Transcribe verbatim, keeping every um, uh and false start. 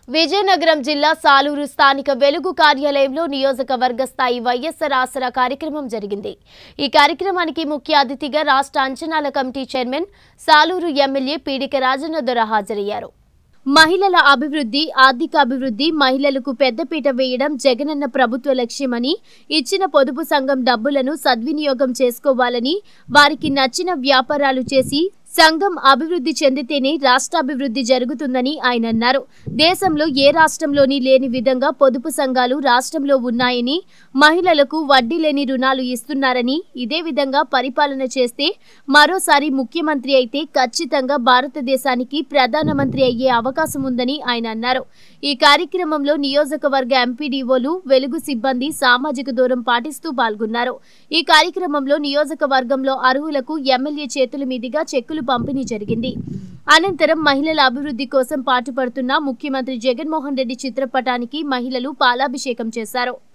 విజయనగరం జిల్లా సాలూరు స్థానిక వెలుగు కార్యాలయంలో నియోజకవర్గ స్థాయి వైఎస్ఆర్ ఆసరా కార్యక్రమం జరిగింది. ఈ కార్యక్రమానికి ముఖ్య అతిథిగా రాష్ట్ర అంచనాల committee chairman Saluru MLA Peedika Rajanna Dora హాజరయ్యారు. మహిళల అభివృద్ధి, ఆర్థికాభివృద్ధి, మహిళలకు పెద్దపీట వేయడం జగనన్న ప్రభుత్వ లక్ష్యమని, ఇచ్చిన పొదుపు సంఘం డబ్బులను సద్వినియోగం చేసుకోవాలని, వారికి నచ్చిన వ్యాపారాలు చేసి సంఘం అభివృద్ధి చెందితేనే రాష్ట్రాభివృద్ధి జరుగుతుందని ఆయన అన్నారు. దేశంలో ఏ రాష్ట్రంలోని లేని విధంగా పొదుపు సంఘాలు రాష్ట్రంలో ఉన్నాయని, మహిళలకు వడ్డీ లేని రుణాలు ఇస్తున్నారని, ఇదే విధంగా పరిపాలన చేస్తే మరోసారి ముఖ్యమంత్రి అయితే ఖచ్చితంగా భారతదేశానికి ప్రధానమంత్రి అయ్యే అవకాశం ఉందని ఆయన అన్నారు. ఈ కార్యక్రమంలో నియోజకవర్గ ఎంపీడీఓలు, వెలుగు సిబ్బంది సామాజిక దూరం పాటిస్తూ పాల్గొన్నారు. ఈ కార్యక్రమంలో నియోజకవర్గంలో అర్హులకు ఎమ్మెల్యే చేతుల మీదుగా చెక్కులు పంపిణీ జరిగింది. అనంతరం మహిళల అభివృద్ధి కోసం పాటుపడుతున్న ముఖ్యమంత్రి జగన్మోహన్ రెడ్డి చిత్రపటానికి మహిళలు పాలాభిషేకం చేశారు.